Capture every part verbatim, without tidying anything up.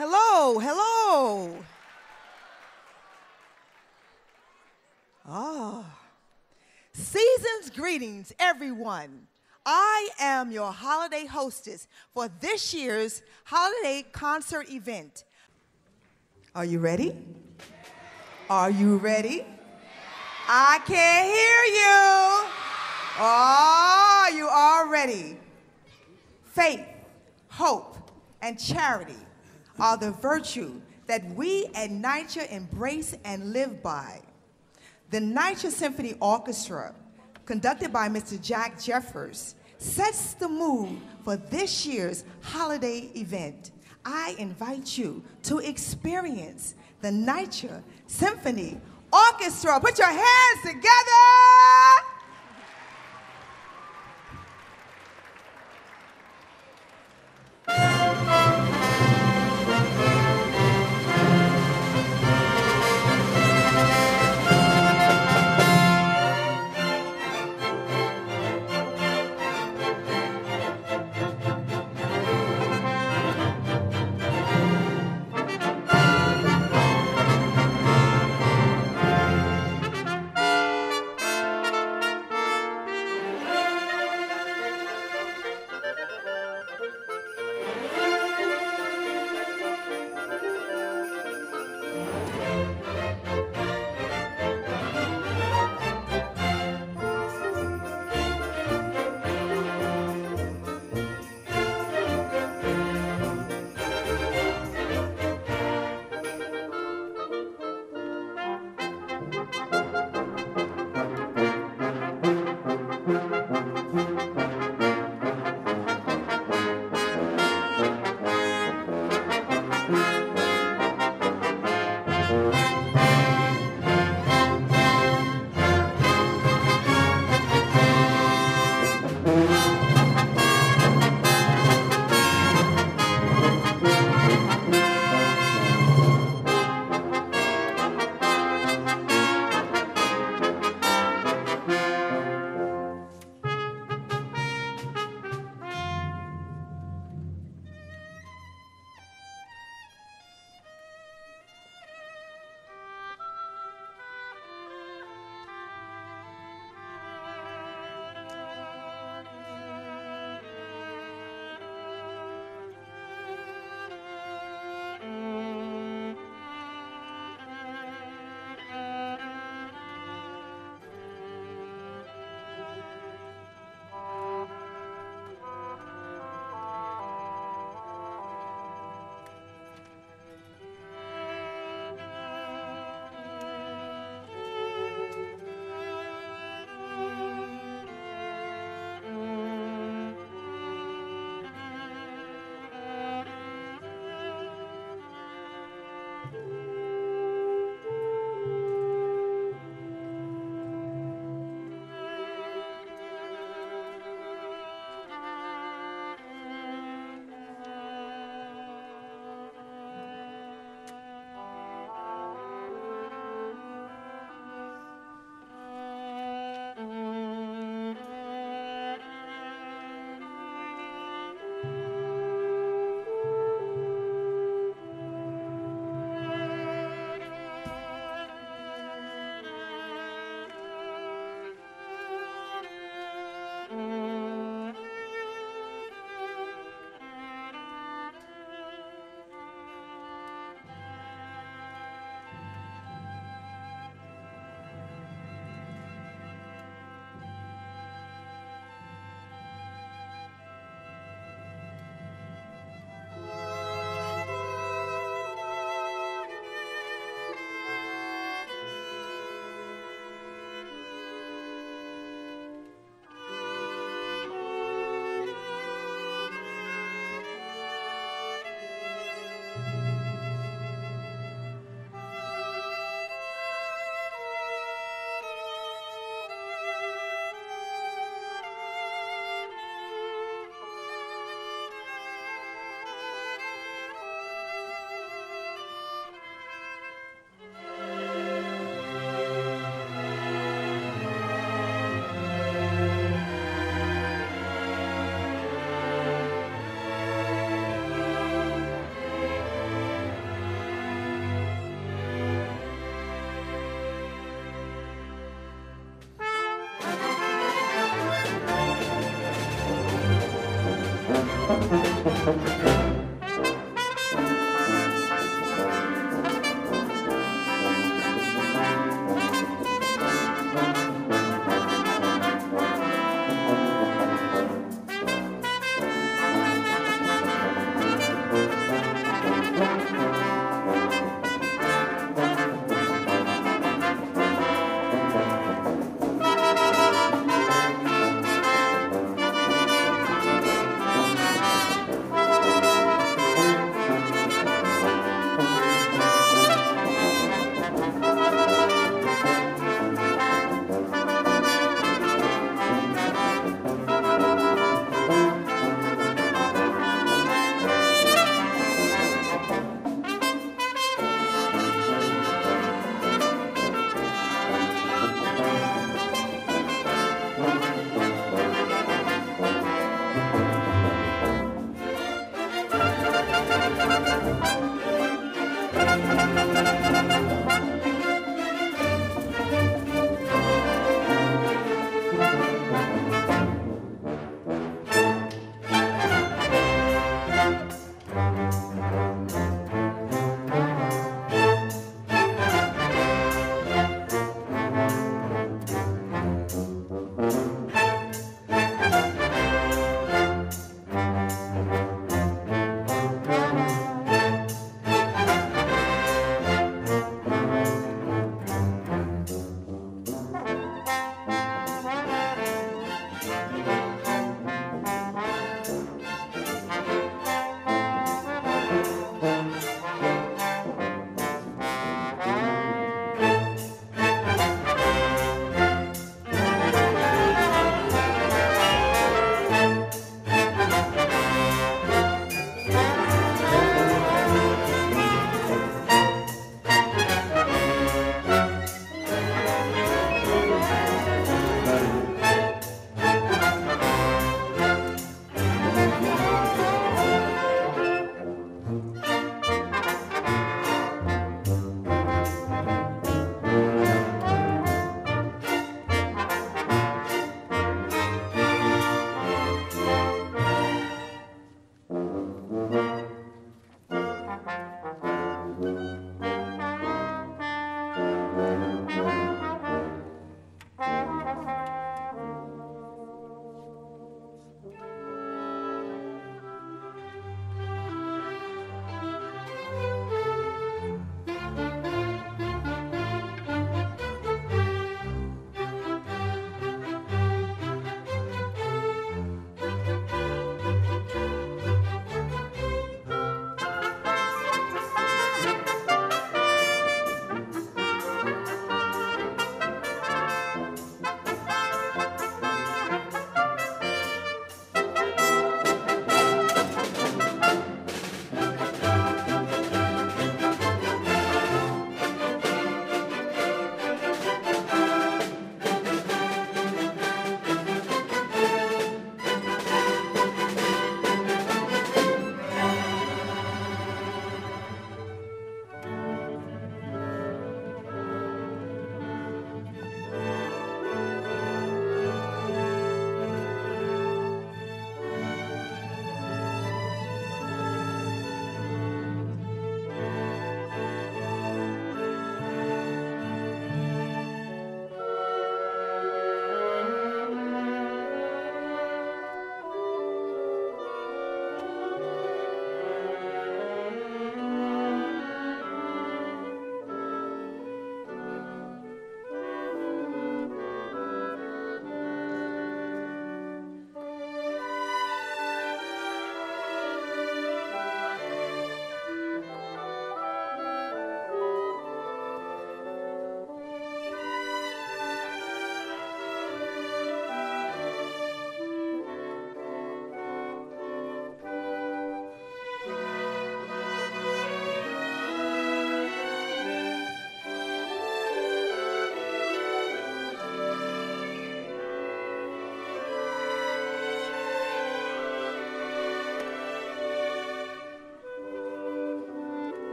Hello, hello. Ah, season's greetings, everyone. I am your holiday hostess for this year's holiday concert event. Are you ready? Are you ready? I can't hear you. Oh, you are ready. Faith, hope, and charity are the virtue that we at NYCHA embrace and live by. The NYCHA Symphony Orchestra, conducted by Mister Jack Jeffers, sets the mood for this year's holiday event. I invite you to experience the NYCHA Symphony Orchestra. Put your hands together.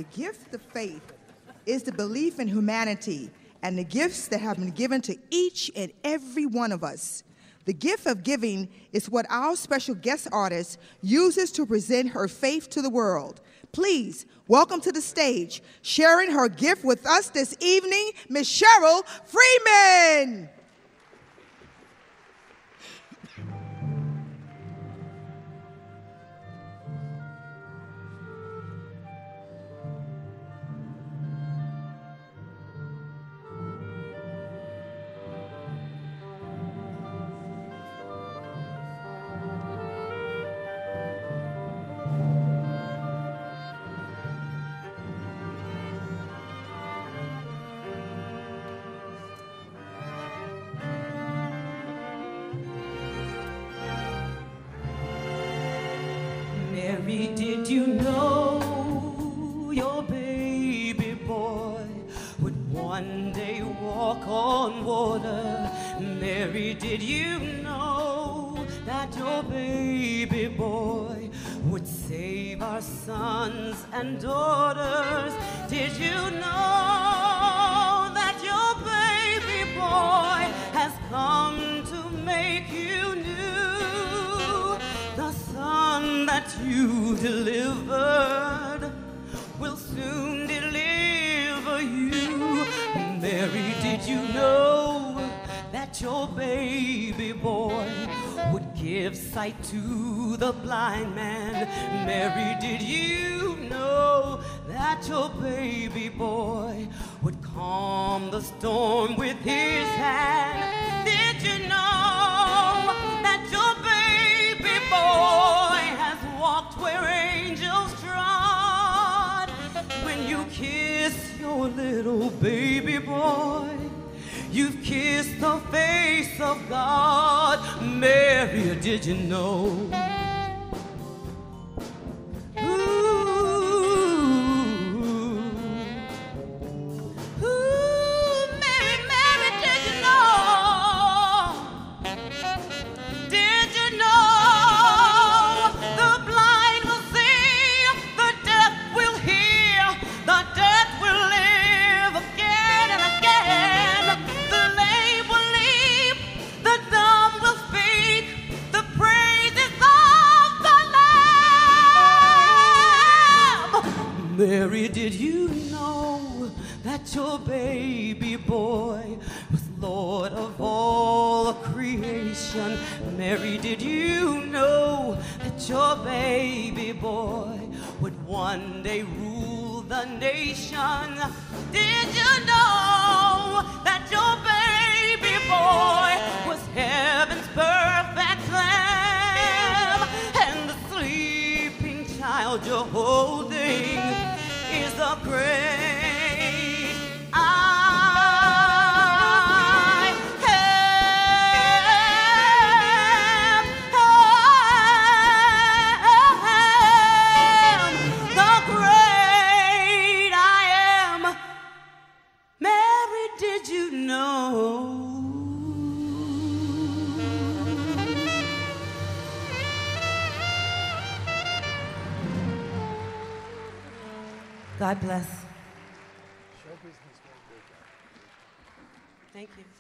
gift of faith is the belief in humanity and the gifts that have been given to each and every one of us. The gift of giving is what our special guest artist uses to present her faith to the world. Please welcome to the stage, sharing her gift with us this evening, Miss Cheryl Freeman. Mary, did you know your baby boy would one day walk on water? Mary, did you know that your baby boy would save our sons and daughters? Did you know that your baby boy has come to make you new? The son that you delivered will soon deliver you. Mary, did you know that your baby boy would give sight to the blind man? Mary, did you know that your baby boy would calm the storm with his hand? Did you know that your baby boy has walked where angels trod? When you kiss your little baby boy, you've kissed the face of God. Mary, did you know? Mary, did you know that your baby boy was Lord of all creation? Mary, did you know that your baby boy would one day rule the nation? Did you know that your baby boy was heaven's perfect lamb? And the sleeping child you're holding is the great I am. am the great I am. Mary, did you know? God bless. Thank you.